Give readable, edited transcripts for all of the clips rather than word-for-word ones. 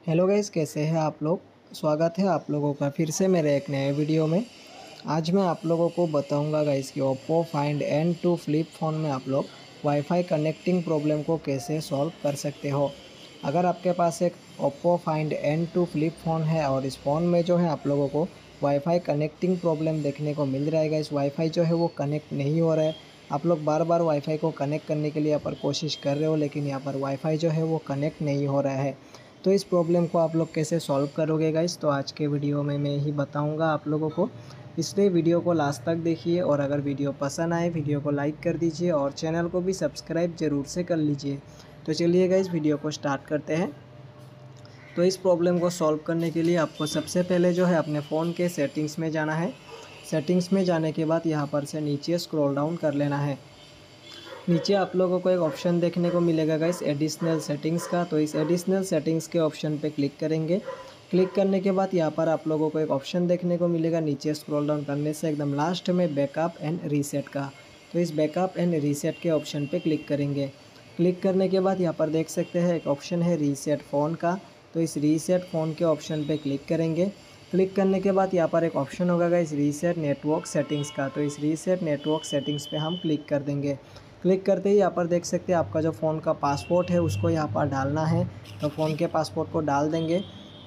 Hello guys, कैसे हैं आप लोग। स्वागत है आप लोगों का फिर से मेरे एक नए वीडियो में। आज मैं आप लोगों को बताऊंगा गाइस कि Oppo Find N2 flip phone में आप लोग वाईफाई कनेक्टिंग प्रॉब्लम को कैसे सॉल्व कर सकते हो। अगर आपके पास एक Oppo Find N2 flip phone है और इस फ़ोन में जो है आप लोगों को वाईफाई कनेक्टिंग प्रॉब्लम देखने को मिल रहा है गाइस, वाईफाई जो है वो कनेक्ट नहीं हो रहा है। आप लोग बार बार वाईफाई को कनेक्ट करने के लिए यहाँ पर कोशिश कर रहे हो, लेकिन यहाँ पर वाईफाई जो है वो कनेक्ट नहीं हो रहा है। तो इस प्रॉब्लम को आप लोग कैसे सॉल्व करोगे गाइस, तो आज के वीडियो में मैं ही बताऊंगा आप लोगों को। इसलिए वीडियो को लास्ट तक देखिए और अगर वीडियो पसंद आए वीडियो को लाइक कर दीजिए और चैनल को भी सब्सक्राइब ज़रूर से कर लीजिए। तो चलिए गाइस, वीडियो को स्टार्ट करते हैं। तो इस प्रॉब्लम को सॉल्व करने के लिए आपको सबसे पहले जो है अपने फ़ोन के सेटिंग्स में जाना है। सेटिंग्स में जाने के बाद यहाँ पर से नीचे स्क्रॉल डाउन कर लेना है। नीचे आप लोगों को एक ऑप्शन देखने को मिलेगा गाइस एडिशनल सेटिंग्स का। तो इस एडिशनल सेटिंग्स के ऑप्शन पे क्लिक करेंगे। क्लिक करने के बाद यहाँ पर आप लोगों को एक ऑप्शन देखने को मिलेगा नीचे स्क्रॉल डाउन करने से एकदम लास्ट में बैकअप एंड रीसेट का। तो इस बैकअप एंड रीसेट के ऑप्शन पे क्लिक करेंगे। क्लिक करने के बाद यहाँ पर देख सकते हैं एक ऑप्शन है रीसेट फ़ोन का। तो इस रीसेट फ़ोन के ऑप्शन पे क्लिक करेंगे। क्लिक करने के बाद यहाँ पर एक ऑप्शन होगा गाइस रीसेट नेटवर्क सेटिंग्स का। तो इस रीसेट नेटवर्क सेटिंग्स पे हम क्लिक कर देंगे। क्लिक करते ही यहाँ पर देख सकते हैं आपका जो फ़ोन का पासवर्ड है उसको यहाँ पर डालना है। तो फ़ोन के पासवर्ड को डाल देंगे।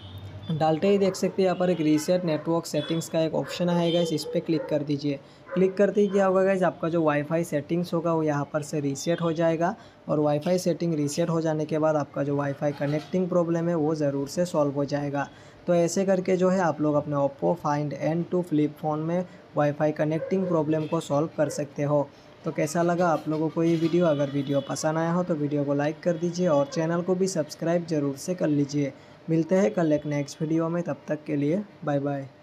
डालते ही देख सकते हैं यहाँ पर एक रीसेट नेटवर्क सेटिंग्स का एक ऑप्शन आएगा, इस पर क्लिक कर दीजिए। क्लिक करते ही क्या होगा गाइस, आपका जो वाईफाई सेटिंग्स होगा वो यहाँ पर से रीसेट हो जाएगा। और वाईफाई सेटिंग रीसेट हो जाने के बाद आपका जो वाईफाई कनेक्टिंग प्रॉब्लम है वो ज़रूर से सॉल्व हो जाएगा। तो ऐसे करके जो है आप लोग अपने Oppo Find N2 flip phone में वाईफाई कनेक्टिंग प्रॉब्लम को सॉल्व कर सकते हो। तो कैसा लगा आप लोगों को ये वीडियो। अगर वीडियो पसंद आया हो तो वीडियो को लाइक कर दीजिए और चैनल को भी सब्सक्राइब ज़रूर से कर लीजिए। मिलते हैं कल एक नेक्स्ट वीडियो में, तब तक के लिए बाय बाय।